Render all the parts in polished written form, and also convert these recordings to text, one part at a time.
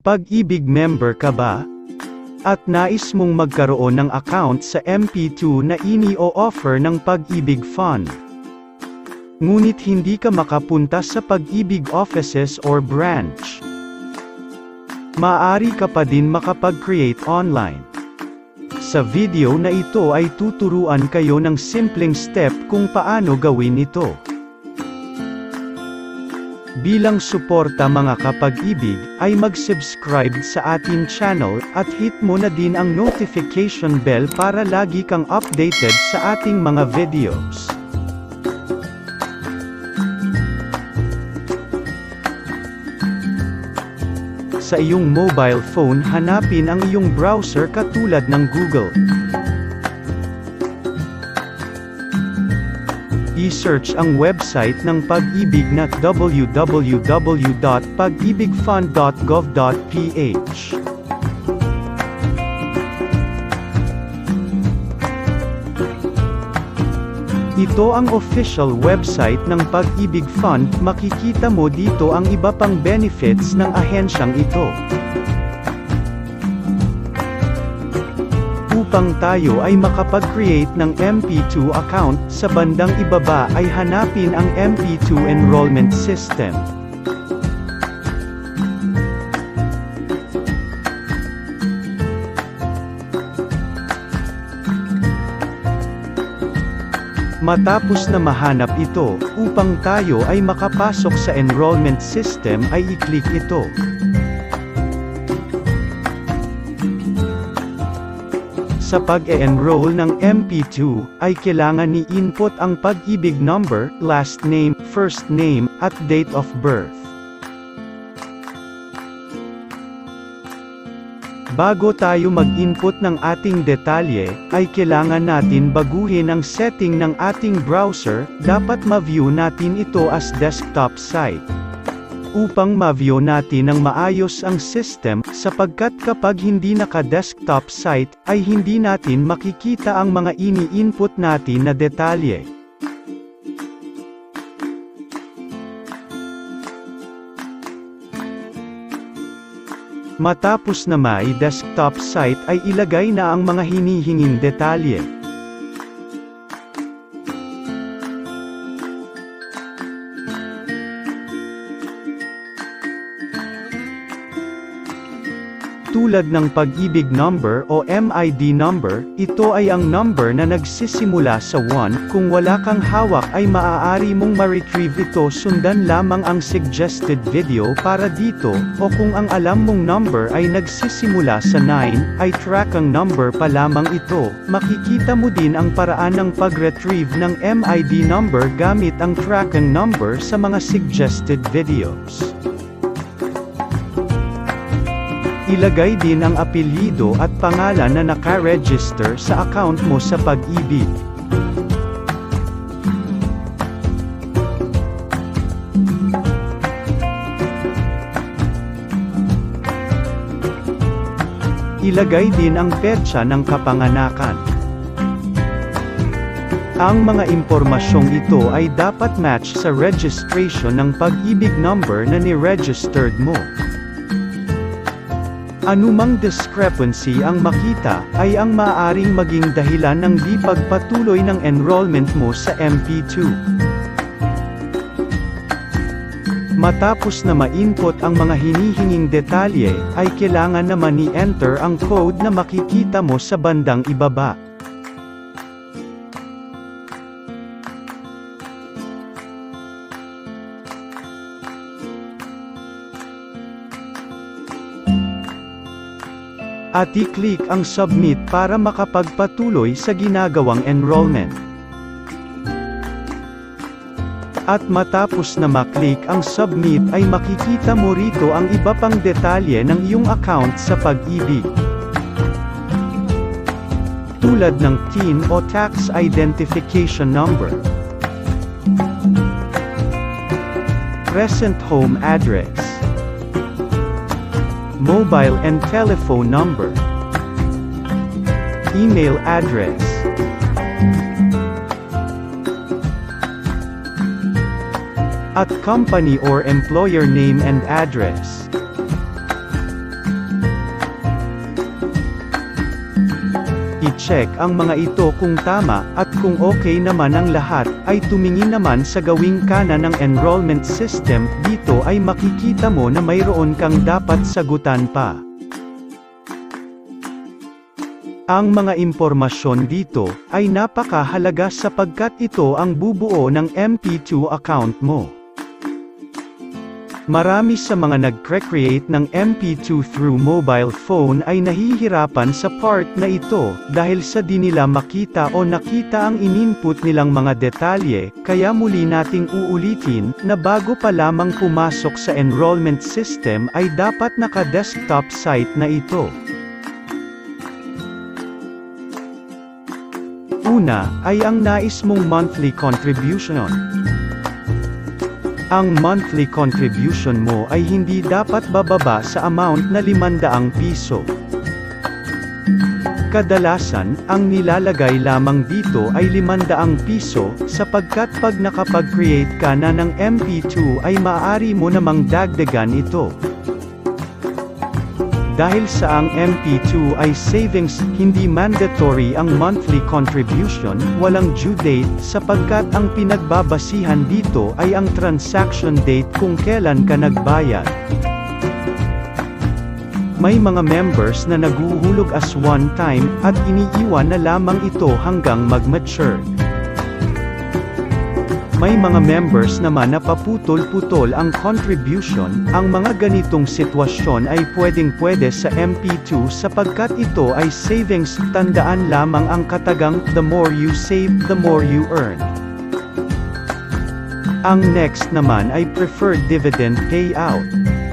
Pag-IBIG member ka ba? At nais mong magkaroon ng account sa MP2 na ini-o-offer ng Pag-IBIG Fund. Ngunit hindi ka makapunta sa Pag-IBIG offices or branch. Maaari ka pa din makapag-create online. Sa video na ito ay tuturuan kayo ng simpleng step kung paano gawin ito. Bilang suporta mga kapag-ibig, ay mag-subscribe sa ating channel, at hit mo na din ang notification bell para lagi kang updated sa ating mga videos. Sa iyong mobile phone, hanapin ang iyong browser katulad ng Google. I-search ang website ng Pag-IBIG na www.pagibigfund.gov.ph. Ito ang official website ng Pag-IBIG Fund. Makikita mo dito ang iba pang benefits ng ahensyang ito. Upang tayo ay makapag-create ng MP2 account, sa bandang ibaba ay hanapin ang MP2 Enrollment System. Matapos na mahanap ito, upang tayo ay makapasok sa enrollment system ay i-click ito. Sa pag-e-enroll ng MP2, ay kailangan ni-input ang Pag-IBIG number, last name, first name, at date of birth. Bago tayo mag-input ng ating detalye, ay kailangan natin baguhin ang setting ng ating browser. Dapat ma-view natin ito as desktop site. Upang ma-view natin ng maayos ang system, sapagkat kapag hindi naka-desktop site, ay hindi natin makikita ang mga ini-input natin na detalye. Matapos na may desktop site ay ilagay na ang mga hinihinging detalye. Tulad ng Pag-IBIG number o MID number, ito ay ang number na nagsisimula sa 1, kung wala kang hawak ay maaari mong ma-retrieve ito, sundan lamang ang suggested video para dito, o kung ang alam mong number ay nagsisimula sa 9, ay track ang number pa lamang ito. Makikita mo din ang paraan ng pag-retrieve ng MID number gamit ang track ang number sa mga suggested videos. Ilagay din ang apelyido at pangalan na naka-register sa account mo sa Pag-IBIG. Ilagay din ang petsa ng kapanganakan. Ang mga impormasyong ito ay dapat match sa registration ng Pag-IBIG number na ni-registered mo. Anumang discrepancy ang makita, ay ang maaaring maging dahilan ng di pagpatuloy ng enrollment mo sa MP2. Matapos na ma-input ang mga hinihinging detalye, ay kailangan naman i-enter ang code na makikita mo sa bandang ibaba. At i-click ang Submit para makapagpatuloy sa ginagawang enrollment. At matapos na maklik ang Submit ay makikita mo rito ang iba pang detalye ng iyong account sa Pag-IBIG. Tulad ng TIN o Tax Identification Number, Present Home Address, mobile and telephone number, email address, at company or employer name and address. i-check ang mga ito kung tama, at kung okay naman ang lahat, ay tumingin naman sa gawing kanan ng enrollment system. Dito ay makikita mo na mayroon kang dapat sagutan pa. Ang mga impormasyon dito ay napakahalaga sapagkat ito ang bubuo ng MP2 account mo. Marami sa mga nagcre-create ng MP2 through mobile phone ay nahihirapan sa part na ito, dahil sa di nila makita o nakita ang in-input nilang mga detalye, kaya muli nating uulitin, na bago pa lamang pumasok sa enrollment system ay dapat naka-desktop site na ito. Una, ay ang nais mong monthly contribution. Ang monthly contribution mo ay hindi dapat bababa sa amount na 500 piso. Kadalasan, ang nilalagay lamang dito ay 500 piso, sapagkat pag nakapag-create ka na ng MP2 ay maaari mo namang dagdagan ito. Dahil sa ang MP2 ay savings, hindi mandatory ang monthly contribution, walang due date, sapagkat ang pinagbabasihan dito ay ang transaction date kung kailan ka nagbayad. May mga members na naguhulog as one time, at iniiwan na lamang ito hanggang mag-mature. May mga members naman na paputol-putol ang contribution. Ang mga ganitong sitwasyon ay pwedeng-pwede sa MP2 sapagkat ito ay savings. Tandaan lamang ang katagang, the more you save, the more you earn. Ang next naman ay preferred dividend payout.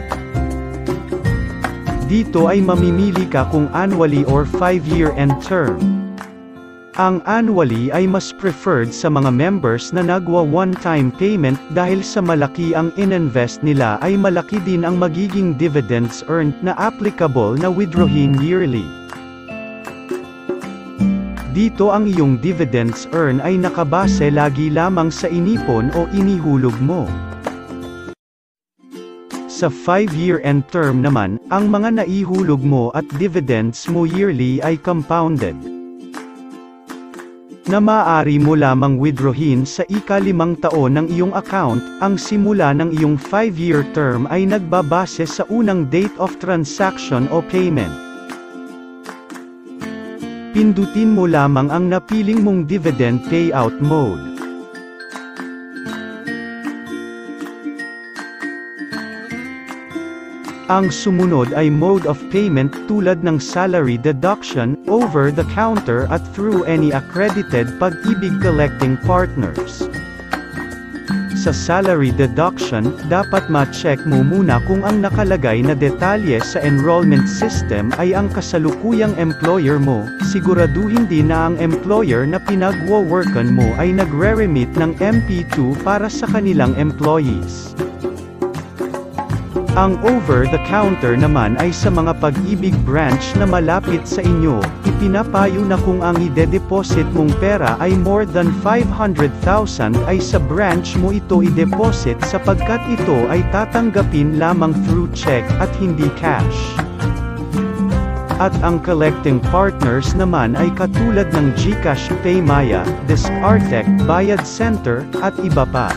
Dito ay mamimili ka kung annually or 5-year end term. Ang annually ay mas preferred sa mga members na nagwa one-time payment dahil sa malaki ang ininvest nila ay malaki din ang magiging dividends earned na applicable na withdrawin yearly. Dito ang iyong dividends earn ay nakabase lagi lamang sa inipon o inihulog mo. Sa 5-year end term naman, ang mga naihulog mo at dividends mo yearly ay compounded, na maaari mo lamang withdrawin sa ika-5 taon ng iyong account. Ang simula ng iyong 5-year term ay nagbabase sa unang date of transaction o payment. Pindutin mo lamang ang napiling mong dividend payout mode. Ang sumunod ay mode of payment tulad ng salary deduction, over the counter at through any accredited Pag-IBIG collecting partners. Sa salary deduction, dapat ma-check mo muna kung ang nakalagay na detalye sa enrollment system ay ang kasalukuyang employer mo. Siguraduhin din na ang employer na pinagwo-workan mo ay nagre-remit ng MP2 para sa kanilang employees. Ang over-the-counter naman ay sa mga Pag-IBIG branch na malapit sa inyo. Ipinapayo na kung ang ide-deposit mong pera ay more than 500,000 ay sa branch mo ito i-deposit sapagkat ito ay tatanggapin lamang through check at hindi cash. At ang collecting partners naman ay katulad ng GCash, Paymaya, Discartec, Bayad Center, at iba pa.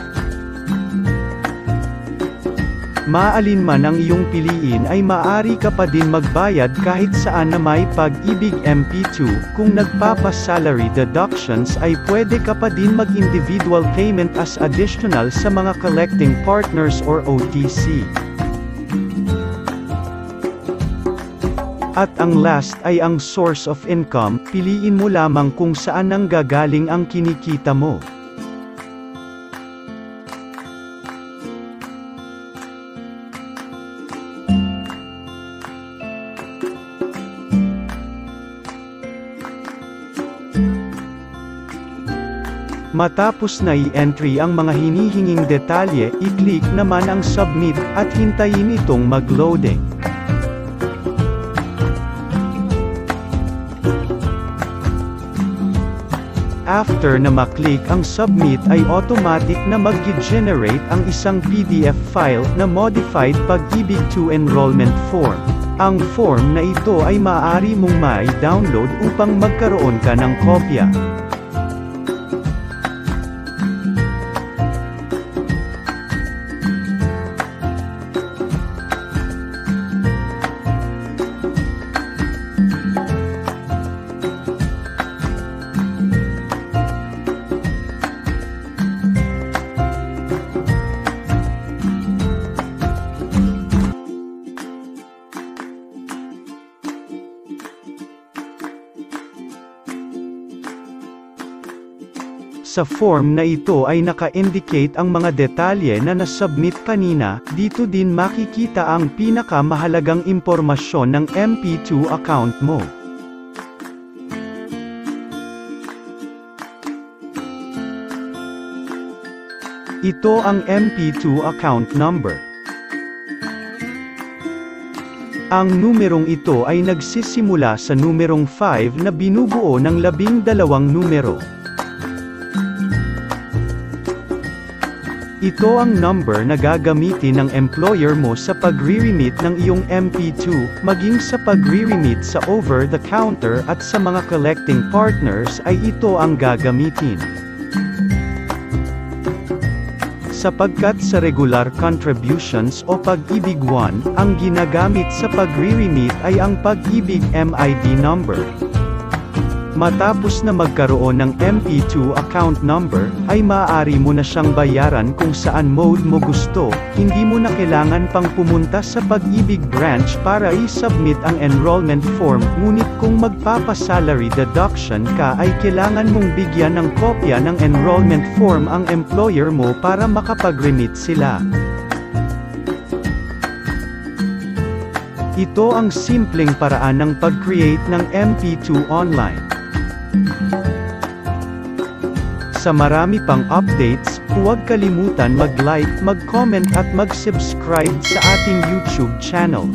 Maalin man ang iyong piliin ay maaari ka pa din magbayad kahit saan na may Pag-IBIG MP2. Kung nagpapa-salary deductions ay pwede ka pa din mag-individual payment as additional sa mga collecting partners or OTC. At ang last ay ang source of income. Piliin mo lamang kung saan nang gagaling ang kinikita mo. Matapos na i-entry ang mga hinihinging detalye, i-click naman ang submit, at hintayin itong mag-loading. After na maklik ang submit ay automatic na mag-generate ang isang PDF file na modified Pag-IBIG 2 enrollment form. Ang form na ito ay maaari mong ma-download upang magkaroon ka ng kopya. Sa form na ito ay naka-indicate ang mga detalye na nasubmit kanina. Dito din makikita ang pinakamahalagang impormasyon ng MP2 account mo. Ito ang MP2 account number. Ang numerong ito ay nagsisimula sa numerong 5 na binubuo ng 12 numero. Ito ang number na gagamitin ng employer mo sa pagre-remit ng iyong MP2, maging sa pagre-remit sa over-the-counter at sa mga collecting partners ay ito ang gagamitin. Sapagkat sa regular contributions o Pag-IBIG 1, ang ginagamit sa pagre-remit ay ang Pag-IBIG MID number. Matapos na magkaroon ng MP2 account number, ay maaari mo na siyang bayaran kung saan mode mo gusto. Hindi mo na kailangan pang pumunta sa Pag-IBIG branch para i-submit ang enrollment form, ngunit kung magpapa-salary deduction ka ay kailangan mong bigyan ng kopya ng enrollment form ang employer mo para makapag-remit sila. Ito ang simpleng paraan ng pag-create ng MP2 online. Sa marami pang updates, huwag kalimutan mag-like, mag-comment at mag-subscribe sa ating YouTube channel.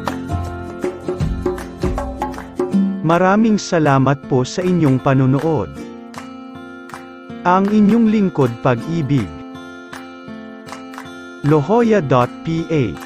Maraming salamat po sa inyong panunood. Ang inyong lingkod Pag-IBIG. Lohoya.ph